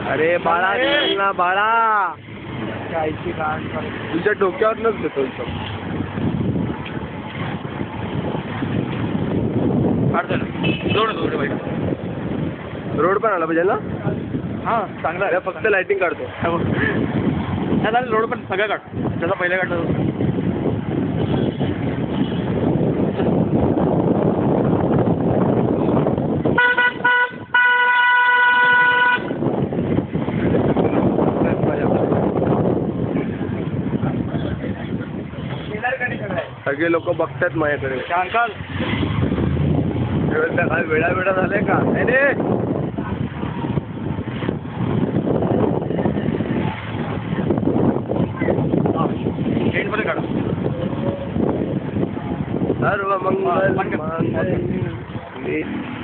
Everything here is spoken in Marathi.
अरे बाळा ना बाळा, कायची कान तुझ्या डोक्यावरनच घेतो इथं. रोड पण आला पाहिजे ना. हा चांगला आहे. फक्त लाइटिंग काढतो. नाही झालं रोड पण सगळं काढ, त्याचा पहिला काढतो. सगळे लोक बघतात माझ्याकडे. अंकल काय वेळा झालाय का. नाही रे मध्ये काढ. सर्व मंगल